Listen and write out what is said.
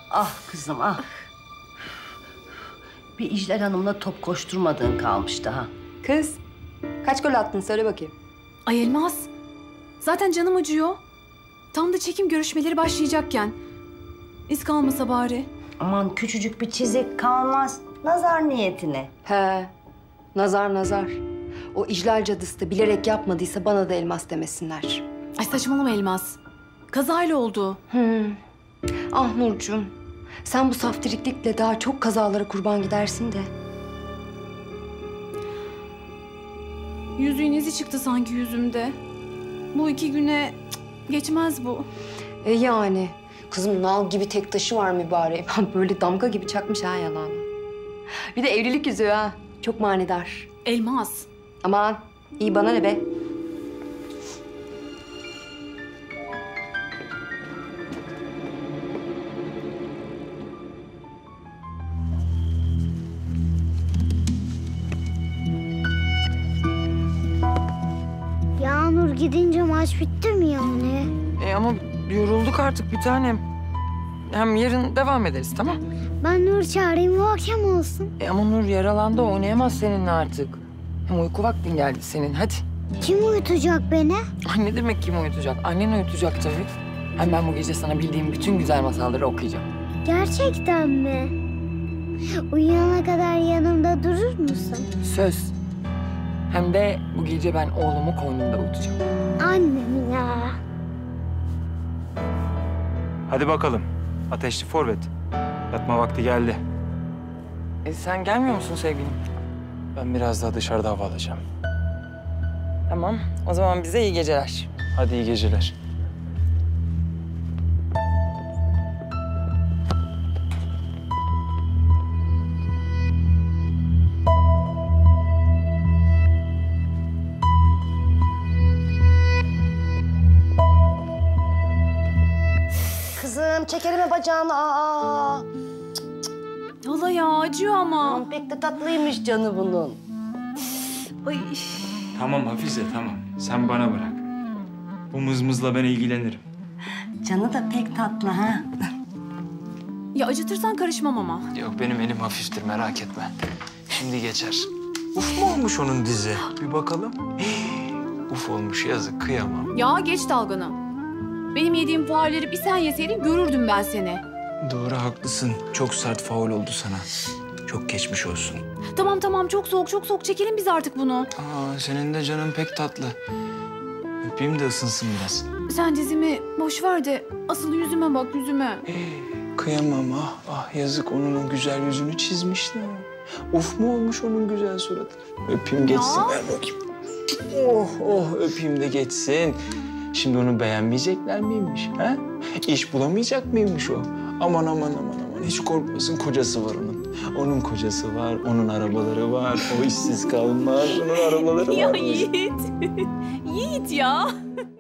Ah kızım ah. Bir İclal Hanım'la top koşturmadığın kalmış daha. Kız, kaç gol attın söyle bakayım. Ay Elmas, zaten canım acıyor. Tam da çekim görüşmeleri başlayacakken. İz kalmasa bari. Aman küçücük bir çizik kalmaz. Nazar niyetine. He, nazar. O İclal cadısı da bilerek yapmadıysa bana da Elmas demesinler. Ay saçmalama Elmas. Kazayla oldu. Ah Nurcuğum, sen bu saftiriklikle daha çok kazalara kurban gidersin de. Yüzüğün izi çıktı sanki yüzümde. Bu 2 güne geçmez bu. Yani. Kızım nal gibi tek taşı var mübarek. Böyle damga gibi çakmış ha yalanı. Bir de evlilik yüzüğü ha. Çok manidar. Elmas. Aman iyi bana ne be. Yağmur gidince maç bitti mi yani? Ama yorulduk artık bir tanem. Hem yarın devam ederiz, tamam? Ben Nur çağırayım, o akşam olsun. Ama Nur yaralandı, oynayamaz seninle artık. Hem uyku vaktin geldi senin, hadi. Kim uyutacak beni? Ay ne demek kim uyutacak? Annen uyutacak tabii. Hem ben bu gece sana bildiğim bütün güzel masalları okuyacağım. Gerçekten mi? Uyuyana kadar yanımda durur musun? Söz. Hem de bu gece ben oğlumu koynumda uyutacağım. Annem ya. Hadi bakalım. Ateşli forvet. Yatma vakti geldi. Sen gelmiyor musun sevgilim? Ben biraz daha dışarıda hava alacağım. Tamam, o zaman bize iyi geceler. Hadi iyi geceler. Kızım çekelim bacağını. Aa. Hala ya acıyor ama. Aman pek de tatlıymış canı bunun. Ay. Tamam Hafize, tamam. Sen bana bırak. Bu mızmızla ben ilgilenirim. Canı da pek tatlı ha. Ya acıtırsan karışmam ama. Yok, benim elim hafiftir, merak etme. Şimdi geçer. Uf mu olmuş onun dizi? Bir bakalım. Uf olmuş, yazık, kıyamam. Ya geç dalganı. Benim yediğim faulleri bir sen yeseydin görürdüm ben seni. Doğru, haklısın. Çok sert faul oldu sana. Çok geçmiş olsun. Tamam çok soğuk çekelim biz artık bunu. Aa, senin de canın pek tatlı. Öpeyim de ısınsın biraz. Sen dizimi boş ver de asıl yüzüme bak yüzüme. Kıyamam, ah yazık, onun o güzel yüzünü çizmişler. Uf mu olmuş onun güzel suratı. Öpeyim geçsin, ver bakayım. Oh öpeyim de geçsin. Şimdi onu beğenmeyecekler miymiş ha? İş bulamayacak mıymış o? Aman hiç korkmasın, kocası var onun. Onun kocası var, onun arabaları var. O işsiz kalmaz, onun arabaları var. Ya Yiğit. Yiğit ya.